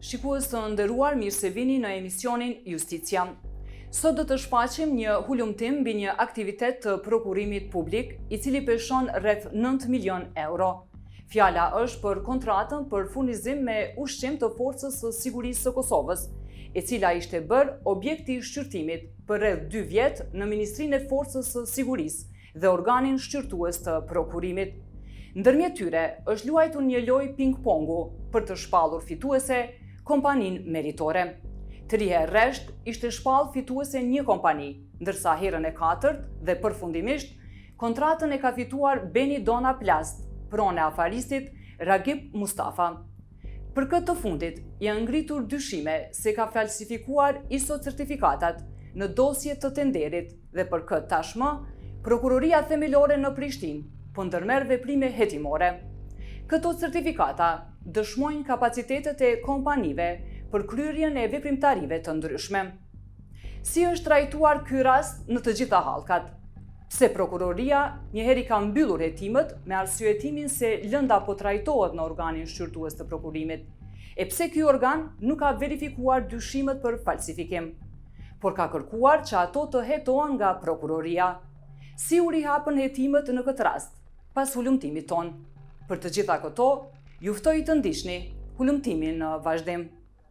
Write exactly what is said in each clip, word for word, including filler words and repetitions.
Shikues të nderuar, mirë se vini në emisionin Justicia. Sot do të shfaqim një hulumtim mbi një aktivitet të prokurimit publik, i cili peshon rreth nëntë milion euro. Fjala është për kontratën për furnizim me ushqim të Forcës së Sigurisë së Kosovës, e cila ishte bërë objekti i shqyrtimit për rreth dy vjet në Ministrinë e Forcës së Sigurisë dhe organin shqyrtues të prokurimit. Ndërmjet tyre është luajtur një lojë ping-pongu për të shpallur fituese kompaninë meritore. Tri herë rresht ishte shpallë fituese një kompani, ndërsa herën e katërt dhe përfundimisht kontratën e ka fituar Benidona Plast, pronë e afaristit Ragip Mustafa. Për këtë të fundit, janë ngritur dyshime se ka falsifikuar I S O certifikatat në dosje të tenderit dhe për këtë tashmë, Prokuroria Themelore në Prishtinë po ndërmerr veprime hetimore. Këto certifikata dëshmojnë kapacitetet e kompanive për kryerjen e veprimtarive të ndryshme. Si është trajtuar ky rast në të gjitha hallkat? Pse prokuroria njëherë ka mbyllur hetimet me arsyetimin se lënda po trajtohet në organin shqyrtues të prokurimit? E pse ky organ nuk ka verifikuar dyshimet për falsifikim, por ka kërkuar që ato të hetohen nga prokuroria? Si u rihapën hetimet në këtë rast, pas hulumtimit ton? Për të gjitha këto, ju ftoj të ndiqni hulumtimin në vazhdim.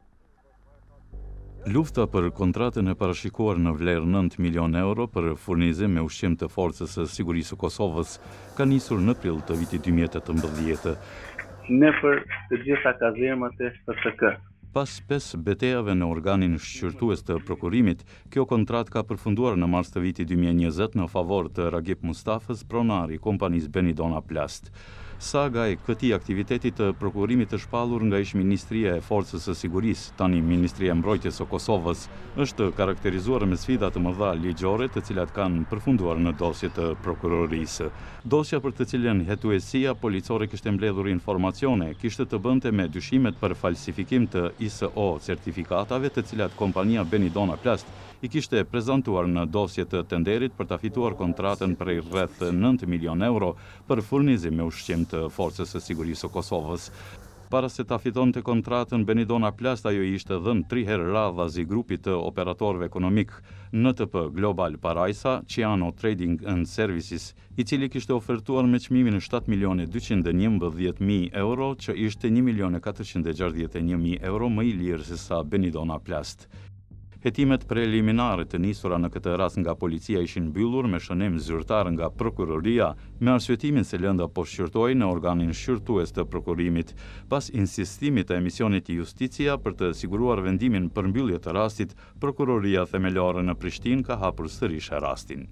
Lufta për kontratën e parashikuar në vlerë nëntë milion euro për furnizim me ushqim të Forcës së Sigurisë së Kosovës ka nisur në prill të vitit dy mijë e tetëmbëdhjetë. Ne për të gjitha kazermat e F S K. Pas pesë betejave në organin shqyrtues të prokurimit, kjo kontratë ka përfunduar në mars të vitit dy mijë e njëzet në favor të Ragip Mustafës, pronari i kompanisë Benidona Plast. Saga e këtij aktiviteti të prokurimit të shpallur nga ish Ministria e Forcës së Sigurisë, tani Ministria e Mbrojtjes së Kosovës, është karakterizuar me sfida të mëdha ligjore, të cilat kanë përfunduar në dosje të prokurorisë. Dosja për të cilën hetuesia policore kishte mbledhur informacione kishte të bënte me dyshimet për falsifikim të I S O certifikatave, të cilat kompania Benidona Plast I kishte prezantuar në dosje të tenderit për ta fituar kontratën prej rreth nëntë milion euro për furnizim me ushqim të Forcës së Sigurisë së Kosovës. Para se ta fitonte kontratën Benidona Plast, ajo I ishte dhënë tri herë radhazi grupit të operatorëve ekonomik N T P Global Parajsa, Ciano Trading and Services, I cili kishte ofertuar me çmimin shtatë milion dyqind e njëmbëdhjetë mijë euro, që ishte një milion katërqind e gjashtëdhjetë e një mijë euro më I lirë se sa Benidona Plast. Hetimet preliminare të nisura në këtë rast nga policia ishin mbyllur me shënim zyrtar nga prokuroria, me arsyetimin se lënda po shqyrtohej në organin shqyrtues të prokurimit, pas insistimit të emisionit Justicia për të siguruar vendimin për mbyllje të rastit, Prokuroria Themelore në Prishtinë ka hapur sërish rastin.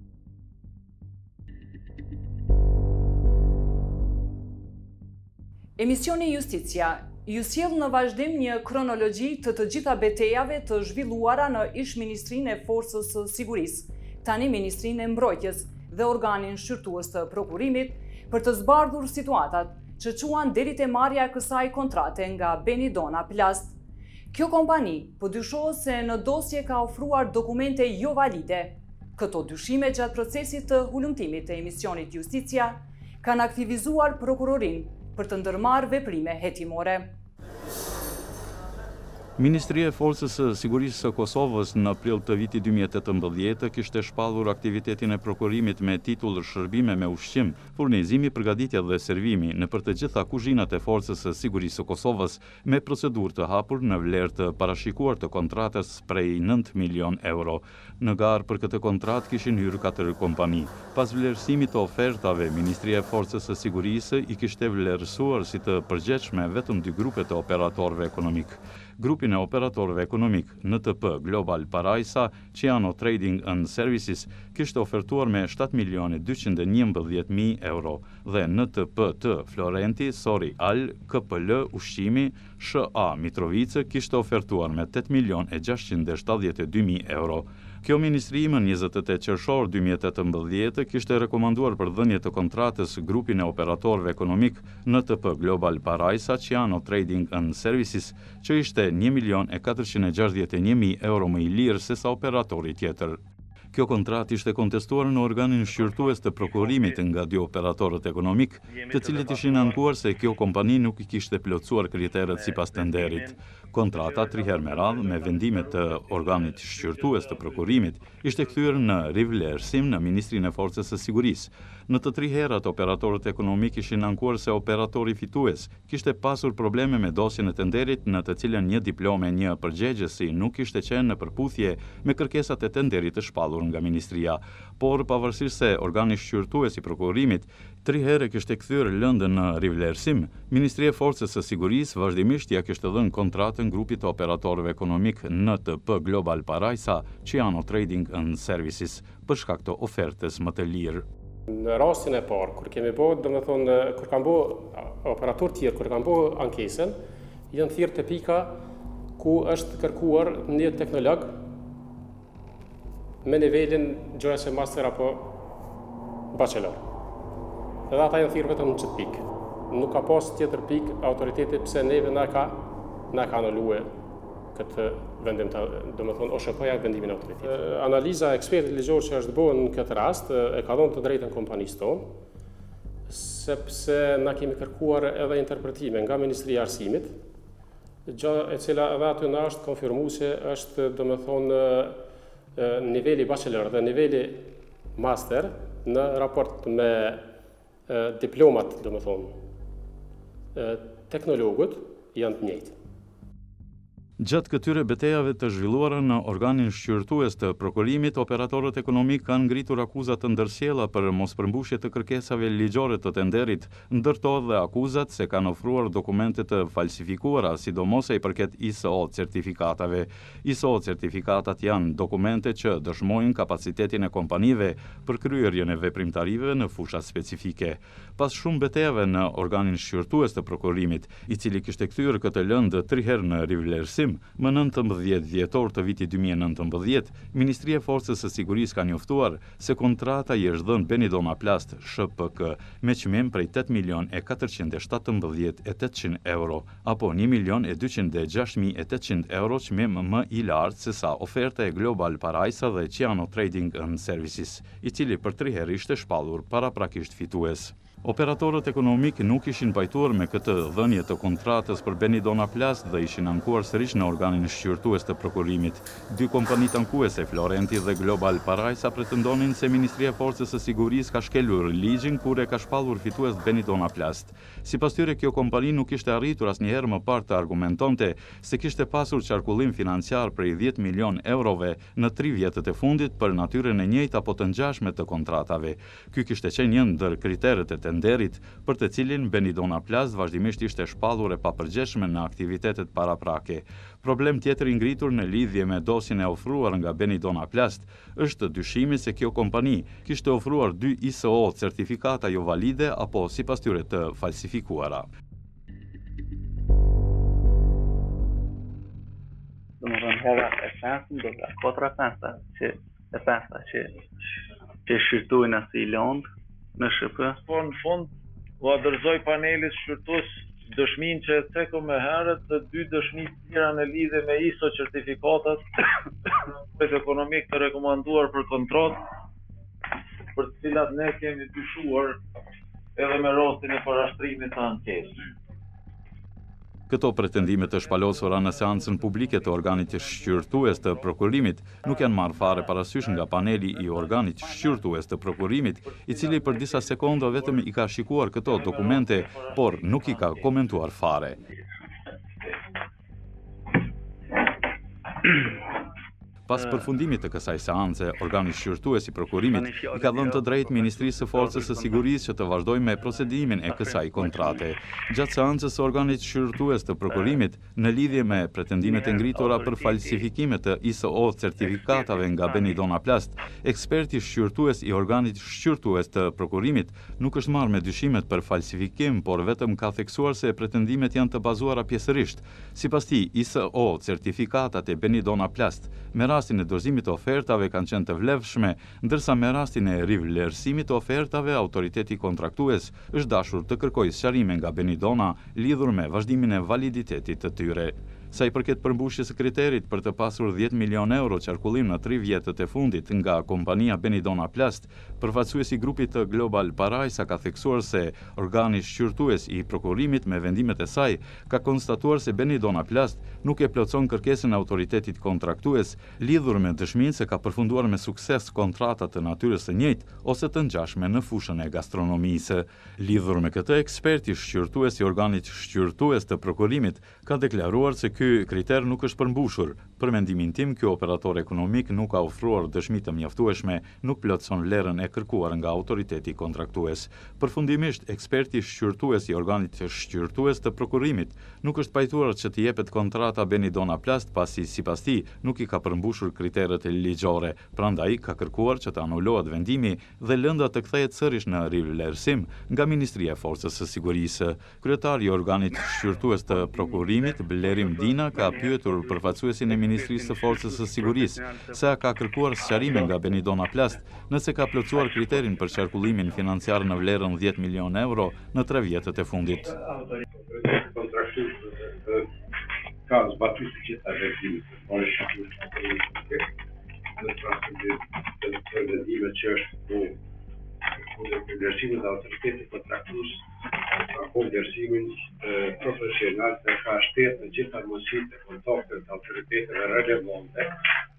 Emisioni Justicia ju sjell në vazhdim një kronologji të të gjitha betejave të zhvilluara në ish Ministrinë e Forcës së Sigurisë, tani Ministrinë e Mbrojtjes dhe organin shqyrtues të prokurimit për të zbardhur situatat që quan deri te marrja e kësaj kontrate nga Benidona Plast. Kjo kompani po dyshohet se në dosje ka ofruar dokumente jo valide. Këto dyshime gjatë procesit të hulumtimit të emisionit Justicia kanë aktivizuar prokurorinë për të ndërmarrë veprime hetimore. Ministria e Forcës së Sigurisë së Kosovës në prill të vitit dy mijë e tetëmbëdhjetë kishte shpallur aktivitetin e prokurimit me titull shërbime me ushqim, furnizimi, përgatitje dhe servimi në për të gjitha kuzhinat e Forcës së Sigurisë së Kosovës me procedurë të hapur në vlerë të parashikuar të kontratës prej nëntë milion euro. Në garë për këtë kontratë kishin hyrë katër kompani. Pas vlerësimit të ofertave, Ministria e Forcës së Sigurisë I kishte vlerësuar si të përgjithshme vetëm dy grupe të operatorëve ekonomik. Grupin e operatorëve ekonomik N T P Global Parajsa, Ciano Trading and Services kishte ofertuar me shtatë milion dyqind e njëmbëdhjetë mijë euro dhe N T P T Florenti, Sori Al, K P L Ushqimi, Sh A Mitrovice kishte ofertuar me tetë milion e gjashtëqind e shtatëdhjetë e dy mijë euro. Kjo ministri më njëzet e tetë qershor dy mijë e tetëmbëdhjetë kishte rekomanduar për dhënje të kontratës grupin e operatorëve ekonomik N T P Global Parajsa, Ciano Trading and Services, që ishte një milion e katërqind e gjashtëdhjetë e një mijë euro më I lirë se sa operatori tjetër. Kjo kontratë ishte kontestuar në organin shqyrtues të prokurimit nga dy operatorët ekonomik, të cilët ishin ankuar se kjo kompani nuk i kishte plotësuar kriteret sipas tenderit. Kontrata tri herë me radhë me vendimet të organit shqyrtues të prokurimit ishte kthyer në rivlerësim në Ministrinë e Forcës së Sigurisë. Në të tri herat operatorët ekonomik ishin ankuar se operatori fitues kishte pasur probleme me dosjen e tenderit në të cilën një diplomë e një përgjegjësi nuk ishte qenë në përputhje me kërkesat e tenderit të shpallur nga Ministria, por pavarësisht se organi shqyrtues i prokurimit tri herë kishte kthyer lëndën në rivlerësim, Ministria e Forcës së Sigurisë vazhdimisht ja kishte dhënë kontratën grupit të operatorëve ekonomik N T P Global Parajsa, Ciano Trading and Services, për shkak të ofertës më të lirë. Në rastin e parë, kur kemi bërë, do të thonë, kur kanë bërë operator tjerë, kur kanë bërë ankesën, janë thirrë te pika ku është kërkuar një teknolog me nivelin gjërës e master apo bachelor. Edhe ata janë thirrë vetëm në çet pikë. Nuk ka pas tjetër pikë autoriteti pse neve na ka na ka anuluar këtë vendim të, do të thonë, O S H P-ja vendimin e autoritetit. Analiza e ekspertit ligjor që është bërë në këtë rast e ka dhënë të drejtën kompanisë tonë, sepse na kemi kërkuar edhe interpretime nga Ministria e Arsimit, gjë e cila edhe aty na është konfirmuese është, do të thonë, niveli bachelor dhe niveli master në raport me diplomat, do të thonë, teknologët janë të njëjtë. Gjatë këtyre betejave të zhvilluara në organin shqyrtues të prokurimit, operatorët ekonomik kanë ngritur akuzat të ndërsjella për mospërmbushje të kërkesave ligjore të tenderit, ndërto dhe akuzat se kanë ofruar dokumente të falsifikuara, sidomos e i përket I S O certifikatave. I S O certifikatat janë dokumente që dëshmojnë kapacitetin e kompanive për kryerjen e veprimtarive në fusha specifike. Pas shumë betejave në organin shqyrtues të prokurimit, i cili kishte kthyer këtë lëndë tri herë në rivlerësim, më nëntëmbëdhjetë dhjetor të vitit dy mijë e nëntëmbëdhjetë, Ministria e Forcës së Sigurisë ka njoftuar se kontrata i është dhënë Benidona Plast Sh P K me çmim prej tetë milion e katërqind e shtatëmbëdhjetë mijë e tetëqind euro, apo një milion e dyqind e gjashtë mijë e tetëqind euro çmim më i lartë se sa oferta e Global Parajsa dhe Ciano Trading and Services, i cili për tri herë ishte shpallur paraprakisht fitues. Operatorët ekonomik nuk ishin pajtuar me këtë dhënie të kontratës për Benidona Plast dhe ishin ankuar sërish në organin shqyrtues të prokurimit. Dy kompanitë ankuese, Florenti dhe Global Parajsa, pretendonin se Ministria e Forcës së Sigurisë ka shkelur ligjin kur e ka shpallur fitues Benidona Plast. Sipas tyre, kjo kompani nuk ishte arritur asnjëherë më parë të argumentonte se kishte pasur qarkullim financiar prej dhjetë milion eurove në tri vjetët e fundit për natyrën e njëjtë apo të ngjashme të kontratave. Ky kishte qenë një ndër kriteret e tenderit për të cilin Benidona Plast vazhdimisht ishte shpallur e papërgjeshme në aktivitetet paraprake. Problem tjetër i ngritur në lidhje me dosjen e ofruar nga Benidona Plast është dyshimi se kjo kompani kishte ofruar dy I S O certifikata jo valide apo sipas tyre të falsifikuara. Domethënë hera e pesëm do të katra pesa që e pesa që që shqyrtuin as i lond në Sh P. Po në fund u adërzoi panelit shqyrtues dëshminë që e ceko me herët të dy dëshmi të tjera në lidhje me I S O certifikatat ekonomik të rekomanduar për kontratë, për të cilat ne kemi dyshuar edhe me rastin e parashtrimit të ankesës. Këto pretendime të shpalosura në seancën publike të organit shqyrtues të prokurimit nuk janë marrë fare parasysh nga paneli i organit shqyrtues të prokurimit, i cili për disa sekonda vetëm i ka shikuar këto dokumente, por nuk i ka komentuar fare. Pas përfundimit të kësaj seance, organi shqyrtues i prokurimit i ka dhënë të drejtë Ministrisë së Forcës së Sigurisë që të vazhdojë me procedimin e kësaj kontrate. Gjatë seancës së organit shqyrtues të prokurimit, në lidhje me pretendimet e ngritura për falsifikimet të I S O certifikatave nga Benidona Plast, eksperti shqyrtues i organit shqyrtues të prokurimit nuk është marrë me dyshimet për falsifikim, por vetëm ka theksuar se pretendimet janë të bazuara pjesërisht. Sipas tij, I S O certifikatat e Benidona Plast me rastin e dorëzimit të ofertave kanë qenë të vlefshme, ndërsa me rastin e rivlerësimit të ofertave, autoriteti kontraktues është dashur të kërkojë sqarime nga Benidona lidhur me vazhdimin e validitetit të tyre. Sa i përket përmbushjes së kriterit për të pasur dhjetë milion euro qarkullim në tri vjetët e fundit nga kompania Benidona Plast, përfaqësuesi i grupit të Global Parajsa ka theksuar se organi shqyrtues i prokurimit me vendimet e saj ka konstatuar se Benidona Plast nuk e plotson kërkesën e autoritetit kontraktues lidhur me dëshminë se ka përfunduar me sukses kontrata të natyrës së njëjtë ose të ngjashme në fushën e gastronomisë. Lidhur me këtë, eksperti shqyrtues i organit shqyrtues të prokurimit ka deklaruar se ky kriter nuk është përmbushur. Për mendimin tim, ky operator ekonomik nuk ka ofruar dëshmi të mjaftueshme, nuk plotson vlerën e kërkuar nga autoriteti kontraktues. Përfundimisht, eksperti shqyrtues i organit shqyrtues të prokurimit nuk është pajtuar që të jepet kontrata Benidona Plast pasi sipas tij nuk i ka përmbushur kriteret ligjore, prandaj ka kërkuar që të anulohet vendimi dhe lënda të kthehet sërish në rivlerësim nga Ministria e Forcës së Sigurisë. Kryetari i organit shqyrtues të prokurimit, Blerim Dina, ka pyetur përfaqësuesin e Ministrisë së Forcës së Sigurisë se a ka kërkuar sqarime nga Benidona Plast nëse ka plotësuar kriterin për qarkullimin financiar në vlerën dhjetë milion euro në tre vjetët e fundit. Ka zbatuar të gjitha vendimet, por është shkruar në trasë të vendime që është ku ku vlerësimin e autoritetit kontraktues ka vlerësimin profesional dhe ka shtetë në gjitha mundësitë e kontaktit të autoriteteve relevante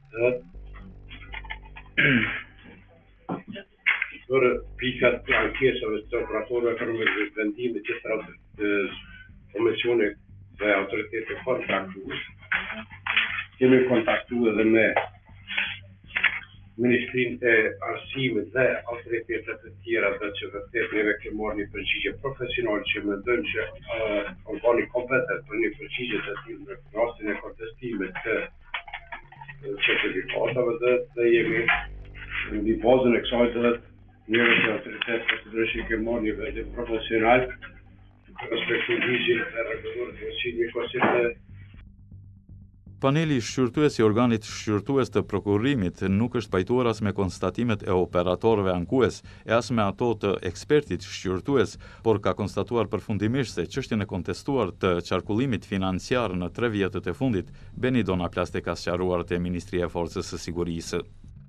për pikat të ankesave të operatorëve për vendime gjitha komisione dhe autoritetet kontraktues. Kemi kontaktuar edhe me Ministrinë e Arsimit dhe autoritetet e tjera dhe që vërtet neve kemi marrë një përgjigje profesionale që mendojnë që uh, organi kompetent për një përgjigje të tillë në rastin e kontestimit të certifikatave dhe, dhe jemi në bazën e kësaj dhe neve që autoritetet të ndryshme kemi marrë një vendim profesional respektu ligjin e rregulluar të ushqimit konsiderat. Paneli shqyrtues i organit shqyrtues të prokurimit nuk është pajtuar as me konstatimet e operatorëve ankues e as me ato të ekspertit shqyrtues, por ka konstatuar përfundimisht se çështjen e kontestuar të qarkullimit financiar në tre vjetët e fundit, Benidona Plast e ka sqaruar te Ministria e Forcës së Sigurisë.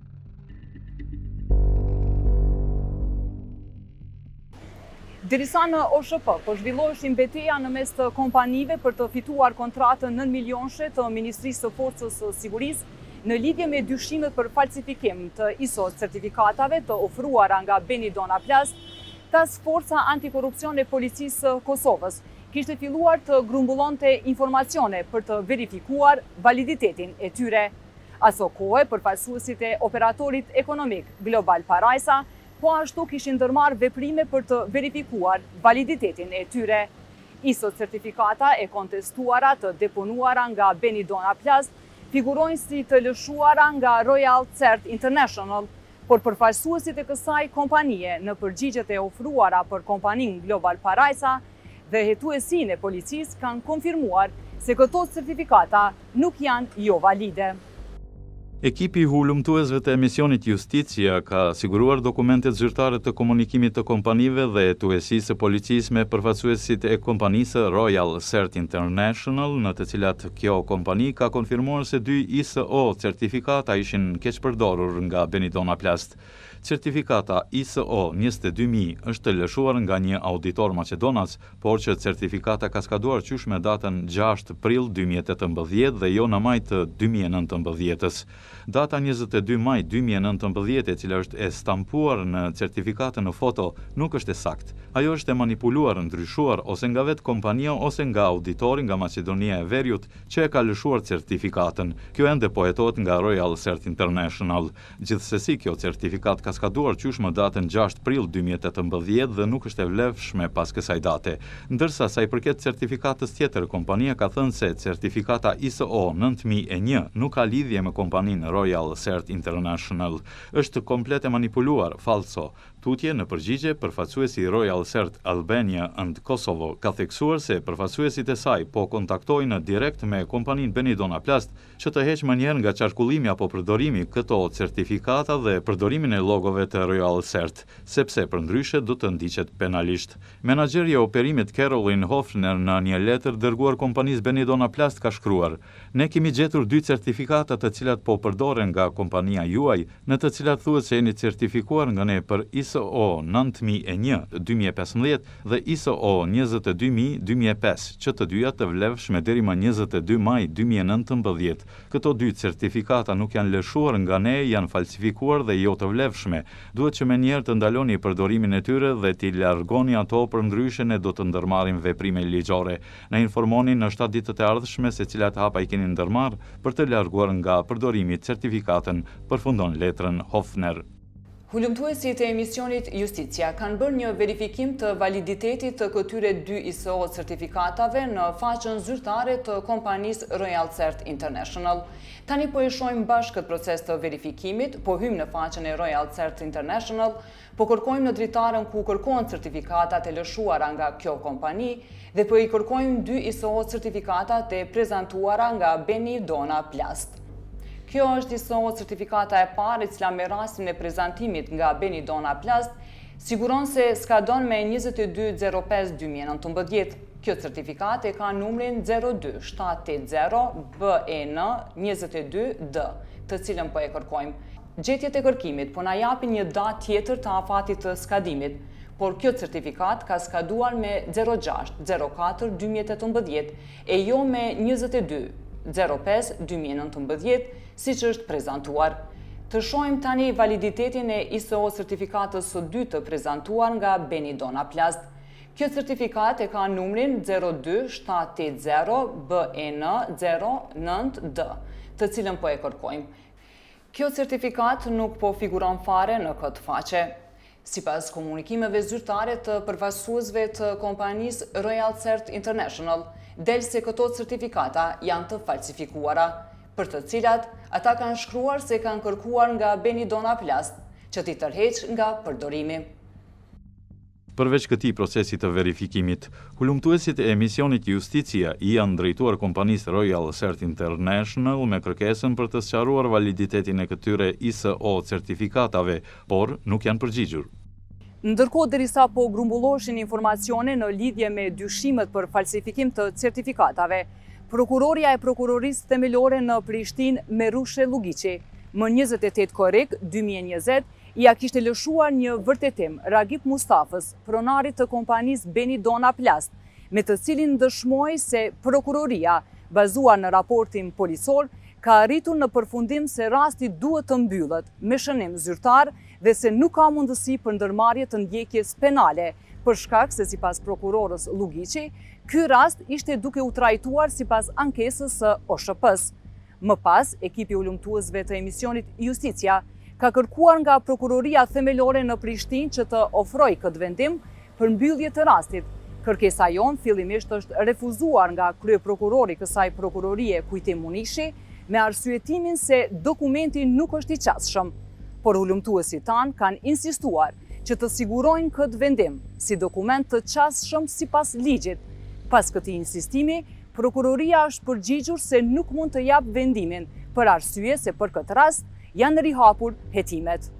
Derisa në O S H P po zhvilloheshin betejë në mes të kompanive për të fituar kontratën nëntë milionëshe të Ministrisë së Forcës së Sigurisë në lidhje me dyshimet për falsifikim të I S O certifikatave të ofruara nga Benidona Plast, Task Forca Antikorrupsione e Policisë së Kosovës kishte filluar të grumbullonte informacione për të verifikuar validitetin e tyre. Aso kohë, përfaqësuesit e operatorit ekonomik Global Parajsa po ashtu kishin ndërmarrë veprime për të verifikuar validitetin e tyre. I S O certifikata e kontestuara të deponuara nga Benidona Plast figurojnë si të lëshuara nga Royal Cert International, por përfaqësuesit e kësaj kompanie në përgjigjet e ofruara për kompaninë Global Parajsa dhe hetuesinë e policisë kanë konfirmuar se këto certifikata nuk janë jo valide. Ekipi hulumtuesve të emisionit Justicia ka siguruar dokumentet zyrtare të komunikimit të kompanive dhe hetuesisë së policisë me përfaqësuesit e kompanisë Royal Cert International, në të cilat kjo kompani ka konfirmuar se dy I S O certifikata ishin keq përdorur nga Benidona Plast. Certifikata I S O njëzet e dy mijë është lëshuar nga një auditor maqedonas, por që certifikata ka skaduar qysh me datën gjashtë prill dy mijë e tetëmbëdhjetë dhe jo në maj të dy mijë e nëntëmbëdhjetës. Data njëzet e dy maj dy mijë e nëntëmbëdhjetë, e cila është e stampuar në certifikatën në foto, nuk është e saktë. Ajo është e manipuluar, ndryshuar ose nga vetë kompania ose nga auditori nga Maqedonia e Veriut që e ka lëshuar certifikatën. Kjo ende po hetohet nga Royal Cert International. Gjithsesi, kjo certifikat ka skaduar qysh më datën gjashtë prill dy mijë e tetëmbëdhjetë dhe nuk është e vlefshme pas kësaj date. Ndërsa sa i përket certifikatës tjetër, kompania ka thënë se certifikata I S O nëntë mijë e një nuk ka lidhje me kompaninë Royal Cert International. Është komplet e manipuluar, falso. Tutje në përgjigje, përfaqësuesi Royal Cert Albania and Kosovo ka theksuar se përfaqësuesit e saj po kontaktojnë direkt me kompaninë Benidona Plast që të heqë mënyrë nga qarkullimi apo përdorimi këto certifikata dhe përdorimin e logove të Royal Cert, sepse përndryshe do të ndiqet penalisht. Menaxheri e operimit Caroline Hofner në një letër dërguar kompanisë Benidona Plast ka shkruar: "Ne kemi gjetur dy certifikata të cilat po përdoren nga kompania juaj, në të cilat thuhet se jeni certifikuar nga ne për I S O nëntë mijë e një dy mijë e pesëmbëdhjetë dhe I S O njëzet e dy mijë dy mijë e pesë, që të dyja të vlefshme deri më njëzet e dy maj dy mijë e nëntëmbëdhjetë. Këto dy certifikata nuk janë lëshuar nga ne, janë falsifikuar dhe jo të vlefshme. Duhet që menjëherë të ndaloni përdorimin e tyre dhe t'i largoni ato, përndryshe ne do të ndërmarrim veprime ligjore. Na informoni në shtatë ditët e ardhshme se cilat hapa i keni ndërmarr për të larguar nga përdorimi certifikatën", përfundon letrën Hofner. Hulumtuesit e emisionit Justicia kanë bërë një verifikim të validitetit të këtyre dy I S O certifikatave në faqen zyrtare të kompanisë Royal Cert International. Tani po e shohim bashkë këtë proces të verifikimit, po hymë në faqen e Royal Cert International, po kërkojmë në dritarën ku kërkojnë certifikatat e lëshuara nga kjo kompani dhe po i kërkojmë dy I S O certifikatat e prezantuara nga Benidona Plast. Kjo është I S O certifikata e parë e cila me rastin e prezantimit nga Benidona Plast siguron se skadon me njëzet e dy zero pesë dy mijë e nëntëmbëdhjetë. Kjo certifikat e ka numrin zero dy shtatë osht zero B E N njëzet e dy D, të cilën po e kërkojmë. Gjetjet e kërkimit po na japin një datë tjetër të afatit të skadimit, por kjo certifikat ka skaduar me zero gjashtë zero katër dy mijë e tetëmbëdhjetë e jo me njëzet e dy zero pesë dy mijë e nëntëmbëdhjetë, si që është prezantuar. Të shohim tani validitetin e I S O certifikatës së dytë të prezantuar nga Benidona Plast. Kjo certifikat e ka numrin zero dy shtatë osht zero B E N zero nëntë D, të cilën po e kërkojmë. Kjo certifikat nuk po figuron fare në këtë faqe. Sipas komunikimeve zyrtare të përfaqësuesve të kompanisë Royal Cert International, del se këto certifikata janë të falsifikuara, për të cilat ata kanë shkruar se kanë kërkuar nga Benidona Plast që t'i tërheq nga përdorimi. Përveç këtij procesi të verifikimit, hulumtuesit e emisionit Justicia i janë drejtuar kompanisë Royal Cert International me kërkesën për të sqaruar validitetin e këtyre I S O certifikatave, por nuk janë përgjigjur. Ndërkohë, derisa po grumbulloshin informacione në lidhje me dyshimet për falsifikim të certifikatave, Prokuroria e Prokurorisë Themelore në Prishtinë Merushe Lugici, më njëzet e tetë korrik dy mijë e njëzet, ja kishte lëshuar një vërtetim Ragip Mustafës, pronarit të kompanisë Benidona Plast, me të cilin dëshmoi se prokuroria, bazuar në raportin policor, ka arritur në përfundim se rasti duhet të mbyllet me shënim zyrtar dhe se nuk ka mundësi për ndërmarrje të ndjekjes penale, për shkak se sipas prokurorës Lugici, ky rast ishte duke u trajtuar sipas ankesës së O S H P-s. Më pas, ekipi ulëmtuesve të emisionit Justicia ka kërkuar nga Prokuroria Themelore në Prishtinë që të ofrojë këtë vendim për mbyllje të rastit. Kërkesa jonë fillimisht është refuzuar nga kryeprokurori kësaj prokurorie Kujtim Munishi me arsyetimin se dokumenti nuk është i qasshëm, por ulëmtuesit tanë kanë insistuar që të sigurojnë këtë vendim si dokument të qasshëm sipas ligjit. Pas këtij insistimi, prokuroria është përgjigjur se nuk mund të jap vendimin për arsye se për këtë rast janë rihapur hetimet.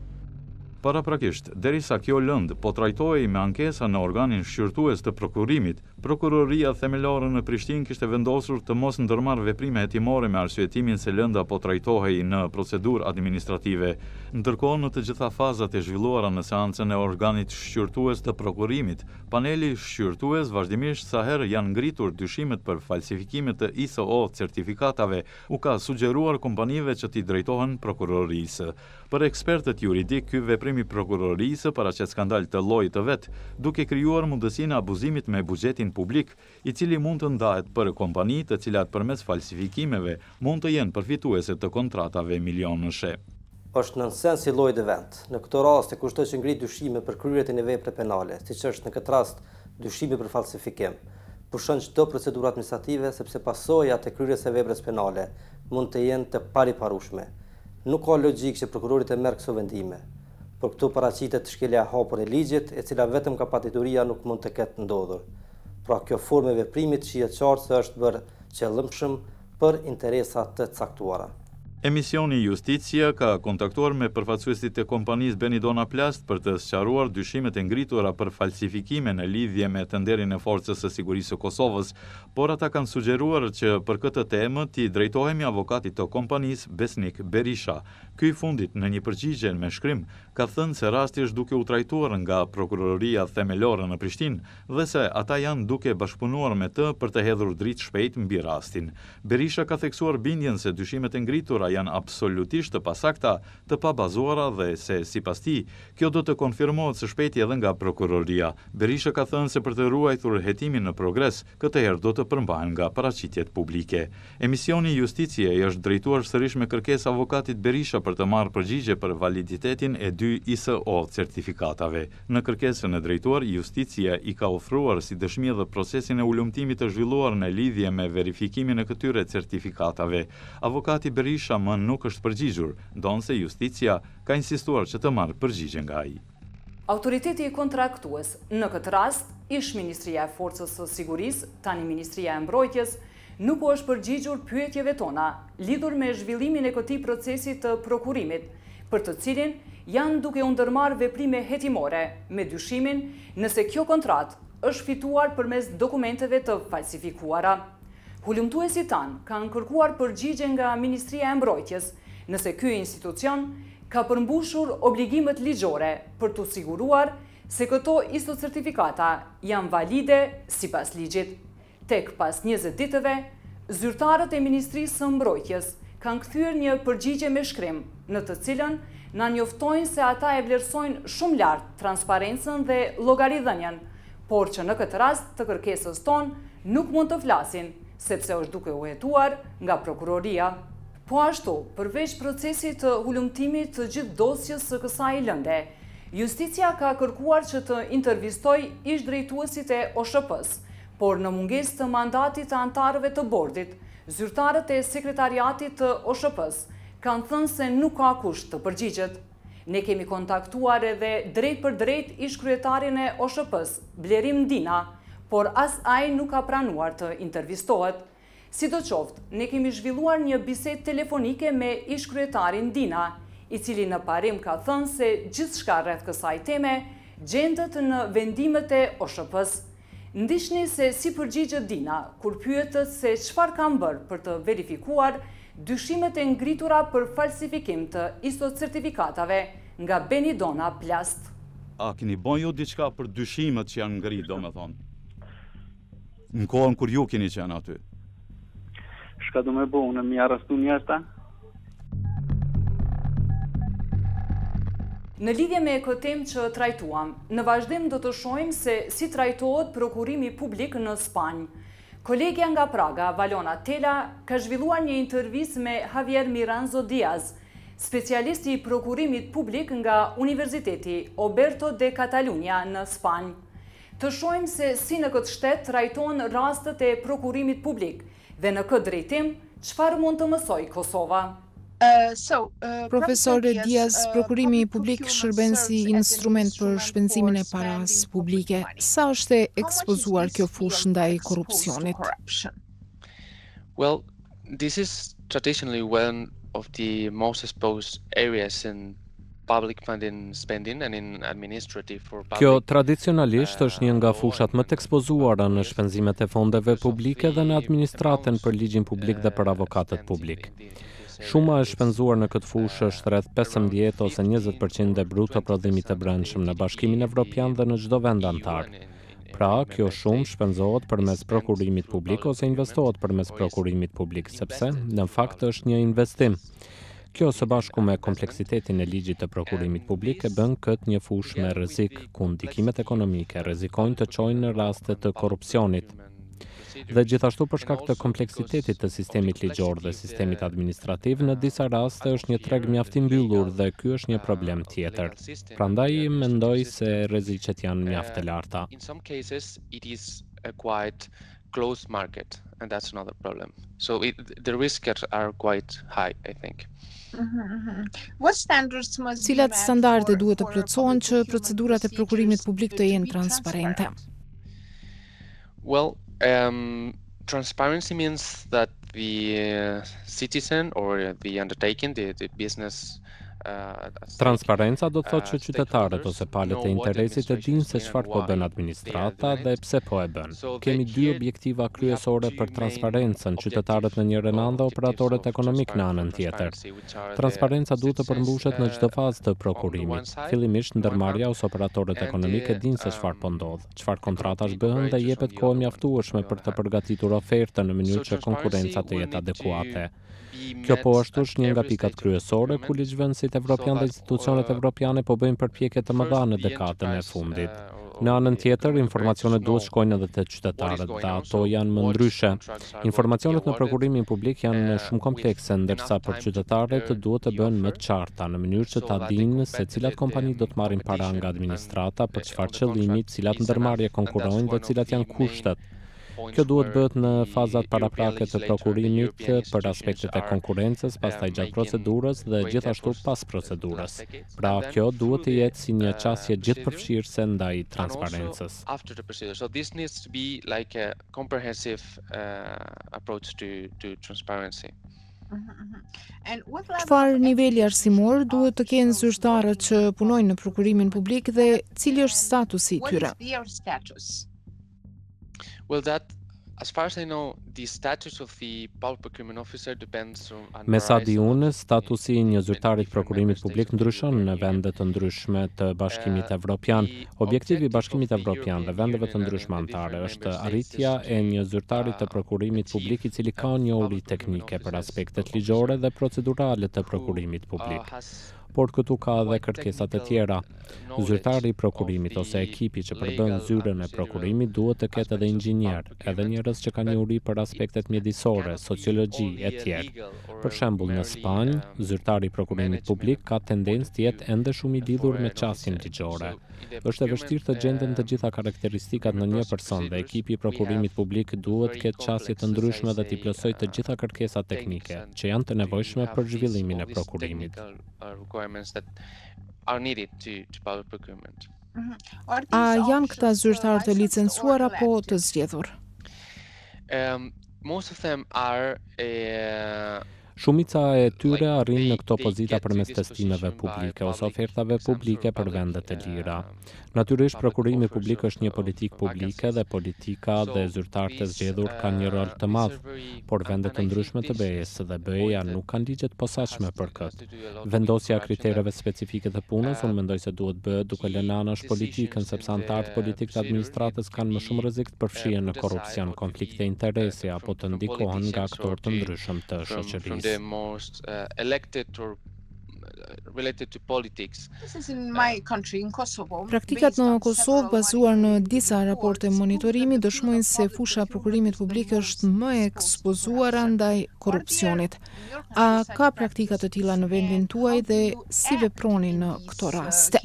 Paraprakisht, derisa kjo lëndë po trajtohej me ankesa në organin shqyrtues të prokurimit, Prokuroria Themelore në Prishtinë kishte vendosur të mos ndërmarrë veprime hetimore me arsyetimin se lënda po trajtohej në procedurë administrative. Ndërkohë, në të gjitha fazat e zhvilluara në seancën e organit shqyrtues të prokurimit, paneli shqyrtues vazhdimisht sa herë janë ngritur dyshimet për falsifikimet të I S O certifikatave, u ka sugjeruar kompanive që t'i drejtohen prokurorisë. Për ekspertët juridik, ky veprim i prokurorisë paraqet skandal të llojit të vet, duke krijuar mundësinë e abuzimit me buxhetin publik, i cili mund të ndahet për kompani të cilat përmes falsifikimeve mund të jenë përfituese të kontratave milionëshe. Është në sens i llojit të vet. Në këtë rast e kushtoj që ngrit dyshime për kryerjen e veprave penale, siç është në këtë rast dyshime për falsifikim. Pushon çdo procedurë administrative sepse pasojat e kryerjes së veprës penale mund të jenë të pariparueshme. Nuk ka logjik që prokurorit e merr këto vendime. Por këtu paraqitet shkelja e hapur e ligjit, e cila vetëm ka patituria nuk mund të ketë ndodhur. Pra kjo formë e veprimit shihet qartë se është bërë qëllimshëm për interesa të caktuara. Emisioni Justicia ka kontaktuar me përfaqësuesit e kompanisë Benidona Plast për të sqaruar dyshimet e ngritura për falsifikime në lidhje me tenderin e Forcës së Sigurisë së Kosovës, por ata kanë sugjeruar që për këtë temë t'i drejtohemi avokatit të kompanisë Besnik Berisha. Ky i fundit në një përgjigje me shkrim ka thënë se rasti është duke u trajtuar nga prokuroria themelore në Prishtinë dhe se ata janë duke bashkëpunuar me të për të hedhur dritë shpejt mbi rastin. Berisha ka theksuar bindjen se dyshimet e ngritura janë absolutisht të pasakta, të pabazuara dhe se sipas tij, kjo do të konfirmohet së shpejti edhe nga prokuroria. Berisha ka thënë se për të ruajtur hetimin në progres, këtë herë do të përmbahen nga paraqitjet publike. Emisioni Justicie i është drejtuar sërish me kërkesë avokatit Berisha për të marrë përgjigje për validitetin e dy I S O certifikatave. Në kërkesën e drejtuar, Justicia i ka ofruar si dëshmi edhe procesin e ulëmtimit të zhvilluar në lidhje me verifikimin e këtyre certifikatave. Avokati Berisha më nuk është përgjigjur, ndonse Justicia ka insistuar që të marrë përgjigje nga ai. Autoriteti kontraktues, në këtë rast, ish Ministria e Forcës së Sigurisë, tani Ministria e Mbrojtjes, nuk u është përgjigjur pyetjeve tona lidhur me zhvillimin e këtij procesi të prokurimit, për të cilin janë duke u ndërmarrë veprime hetimore me dyshimin nëse kjo kontratë është fituar përmes dokumenteve të falsifikuara. Hulumtuesit tanë kanë kërkuar përgjigje nga Ministria e Mbrojtjes nëse ky institucion ka përmbushur obligimet ligjore për të siguruar se këto I S O certifikata janë valide sipas ligjit. Tek pas njëzet ditëve, zyrtarët e Ministrisë së Mbrojtjes kanë kthyer një përgjigje me shkrim, në të cilën na njoftojnë se ata e vlerësojnë shumë lart transparencën dhe llogaridhënien, por që në këtë rast të kërkesës tonë nuk mund të flasin, sepse është duke u hetuar nga prokuroria. Po ashtu, përveç procesit të hulumtimit të gjithë dosjes së kësaj lënde, Justicia ka kërkuar që të intervistoj ish drejtuesit e O S H P-s, por në mungesë të mandatit të antarëve të bordit, zyrtarët e sekretariatit të O S H P-s kanë thënë se nuk ka kusht të përgjigjet. Ne kemi kontaktuar edhe drejt për drejt ish kryetarin e O S H P-s, Blerim Dina, por as ai nuk ka pranuar të intervistohet. Sidoqoftë, ne kemi zhvilluar një bisedë telefonike me ish kryetarin Dina, i cili në parim ka thënë se gjithçka rreth kësaj teme gjendet në vendimet e O S H P-s. Ndiqni se si përgjigjet Dina kur pyetët se çfarë kanë bërë për të verifikuar dyshimet e ngritura për falsifikim të I S O certifikatave nga Benidona Plast. A keni bën ju diçka për dyshimet që janë ngritur, domethënë? Në kohën kur ju keni qenë aty? Shka du me bo, unë mi arrestu njerëta? Në lidhje me këtë temë që trajtuam, në vazhdim do të shohim se si trajtohet prokurimi publik në Spanjë. Kolegja nga Praga, Valona Tela, ka zhvilluar një intervistë me Javier Miranzo Diaz, specialisti i prokurimit publik nga Universiteti Oberto de Catalunya në Spanjë. Të shohim se si në këtë shtet trajtohen rastet e prokurimit publik dhe në këtë drejtim çfarë mund të mësoj Kosova. Profesor Diaz, prokurimi publik shërben si instrument për shpenzimin e paras publike. Sa është e ekspozuar kjo fushë ndaj korrupsionit? Well, this is traditionally one of the most exposed areas in public funding spending and in administrative for public. Kjo tradicionalisht është një nga fushat më të ekspozuara në shpenzimet e fondeve publike dhe në administratën për ligjin publik dhe për avokatët publik. Shuma e shpenzuar në këtë fushë është rreth pesëmbëdhjetë ose njëzet përqind e bruto prodhimit të brendshëm në Bashkimin Evropian dhe në çdo vend antar. Pra, kjo shumë shpenzohet përmes prokurimit publik ose investohet përmes prokurimit publik, sepse në fakt është një investim. Kjo së bashku me kompleksitetin e ligjit të prokurimit publik e bën këtë një fushë me rrezik ku ndikimet ekonomike rrezikojnë të çojnë në raste të korrupsionit. Dhe gjithashtu për shkak të kompleksitetit të sistemit ligjor dhe sistemit administrativ, në disa raste është një treg mjaft i mbyllur dhe ky është një problem tjetër. Prandaj mendoj se rreziqet janë mjaft të larta. In some cases it is a quite closed market, and that's another problem. So it, the risks are quite high, I think. Cilat standarde duhet të plotësohen që procedurat e prokurimit publik të jenë transparente? Well, um, transparency means that the uh, citizen or the undertaking, the, the business Transparenca do të thotë që qytetarët ose palët e interesit e dinë se çfarë po bën administrata dhe pse po e bën. Kemi dy objektiva kryesore për transparencën, qytetarët në njërin anë dhe operatorët ekonomik në anën tjetër. Transparenca duhet të përmbushet në çdo fazë të prokurimit. Fillimisht ndërmarrja ose operatorët ekonomik e dinë se çfarë po ndodh, çfarë kontratash bëhen dhe jepet kohë mjaftueshme për të përgatitur ofertën në mënyrë që konkurenca të jetë adekuate. Kjo po ashtu është një nga pikat kryesore ku ligjvënësit evropian dhe institucionet evropiane po bëjnë përpjekje të mëdha në dekadën e fundit. Në anën tjetër, informacionet duhet shkojnë edhe te qytetarët, dhe ato janë më ndryshe. Informacionet në prokurimin publik janë shumë komplekse, ndërsa për qytetarët duhet të bëhen më të qarta, në mënyrë që ta dinë se cilat kompani do të marrin para nga administrata, për çfarë qëllimi, cilat ndërmarrje konkurrojnë dhe cilat janë kushtet. Kjo duhet bëhet në fazat paraprake të prokurimit për aspektet e konkurrencës, pastaj gjatë procedurës dhe gjithashtu pas procedurës. Pra kjo duhet të jetë si një qasje gjithëpërfshirëse ndaj transparencës. So this needs to be like a comprehensive uh, approach to to transparency. Çfarë niveli arsimor duhet të kenë zyrtarët që punojnë në prokurimin publik dhe cili është statusi i tyre? Well, that, as far as I know, the status of the public procurement officer depends on. Me sa di unë, statusi i një zyrtarit prokurimit publik ndryshon në vende të ndryshme të Bashkimit Evropian. Objektivi i Bashkimit Evropian dhe vendeve të ndryshme anëtare është arritja e një zyrtari të prokurimit publik i cili ka njohuri teknike për aspektet ligjore dhe procedurale të prokurimit publik. Por këtu ka edhe kërkesat e tjera. Zyrtari i prokurimit ose ekipi që përbën zyrën e prokurimit duhet të ketë edhe inxhinier, edhe njerëz që kanë njohuri për aspektet mjedisore, sociologji e tjerë. Për shembull, në Spanjë, zyrtari i prokurimit publik ka tendencë të jetë ende shumë i lidhur me çastin ligjore. Është e vështirë të gjenden të gjitha karakteristikat në një person dhe ekipi i prokurimit publik duhet të ketë çësje të ndryshme dhe të plotësojë të gjitha kërkesat teknike që janë të nevojshme për zhvillimin e prokurimit. That are needed to, to public procurement. A janë këta zyrtarë të licencuar apo të zgjedhur? Um, most of them are uh, Shumica e tyre arrin në këto pozita përmes testimeve publike ose ofertave publike për vendet e lira. Natyrisht, prokurimi publik është një politikë publike dhe politika dhe zyrtarët e zgjedhur kanë një rol të madh, por vendet të ndryshme të B E-s dhe B E-ja nuk kanë ligjet posaçme për këtë. Vendosja e kritereve specifike të punës, unë mendoj se duhet bëhet duke lënë anash politikën, sepse anëtarët politikë të administratës kanë më shumë rrezik të përfshihen në korrupsion, konflikte interesi apo të ndikohen nga aktorë të ndryshëm të shoqërisë. The most uh, elected or related to politics. Praktikat në Kosovë bazuar në disa raporte monitorimi dëshmojnë se fusha e prokurimit publik është më e ekspozuara ndaj korrupsionit. A ka praktika të tilla në vendin tuaj dhe si veproni në këto raste?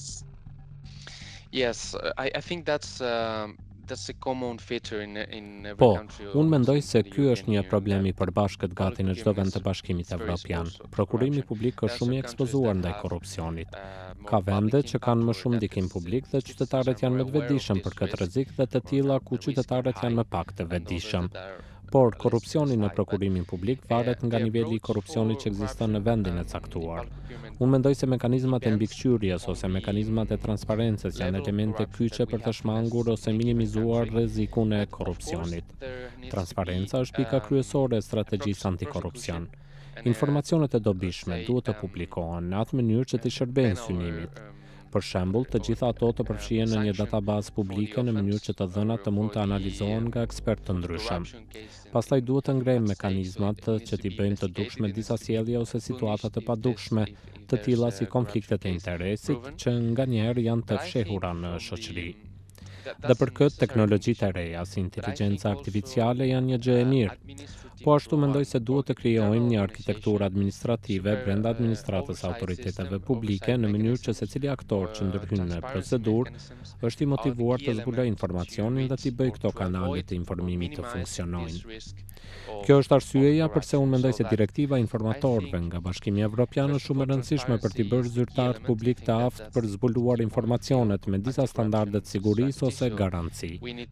Yes, I, I think that's uh, That's a common feature in in every po, country. Unë mendoj se ky është një problem i përbashkët gati në çdo vend të Bashkimit Evropian. Prokurimi publik është shumë i ekspozuar ndaj korrupsionit. Ka vende që kanë më shumë ndikim publik dhe qytetarët janë më të vetëdijshëm për këtë rrezik dhe të tilla ku qytetarët janë më pak të vetëdijshëm. Por korrupsioni në prokurimin publik varet nga niveli i korrupsionit që ekziston në vendin e caktuar. Unë mendoj se mekanizmat e mbikëqyrjes ose mekanizmat e transparencës janë elemente kyçe për të shmangur ose minimizuar rrezikun e korrupsionit. Transparenca është pika kryesore e strategjisë antikorrupsion. Informacionet e dobishme duhet të publikohen në atë mënyrë që të shërbejnë synimit. Për shembull, të gjitha ato të përfshihen në një databazë publike në mënyrë që të dhënat të mund të analizohen nga ekspertë të ndryshëm. Pastaj duhet të ngrejmë mekanizmat që t'i bëjnë të dukshme disa sjellje ose situata të padukshme, të tilla si konfliktet e interesit, që nganjëherë janë të fshehura në shoqëri. Dhe për këtë teknologjitë e reja si inteligjenca artificiale janë një gjë e mirë. Po ashtu mendoj se duhet të krijojmë një arkitekturë administrative brenda administratës së autoriteteve publike në mënyrë që secili aktor që ndërhyn në procedurë është i motivuar të zbulojë informacionin dhe të bëjë këto kanale të informimit të funksionojnë. Kjo është arsyeja pse unë mendoj se direktiva informatorëve nga Bashkimi Evropian është shumë e rëndësishme për t'i bërë zyrtarët publik të aftë për zbuluar informacionet me disa standarde të sigurisë ose garanci.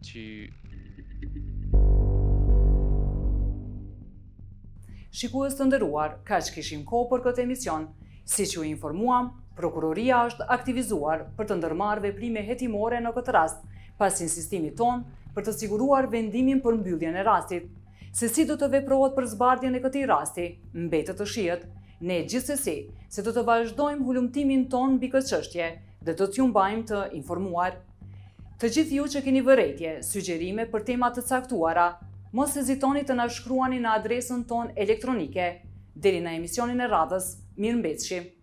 Shikues të nderuar, kaq kishim kohë për këtë emision. Siç ju informuam, prokuroria është aktivizuar për të ndërmarrë veprime hetimore në këtë rast, pas insistimit ton për të siguruar vendimin për mbylljen e rastit. Se si do të veprohet për zbardhjen e këtij rasti, mbetet të shihet. Ne gjithsesi se do të vazhdojmë hulumtimin ton mbi këtë çështje dhe do t'ju mbajmë të informuar. Të gjithë ju që keni vërejtje, sugjerime për tema të caktuara, mos hezitoni të na shkruani në adresën ton elektronike. Deri në emisionin e radhës, mirëmbëjtje.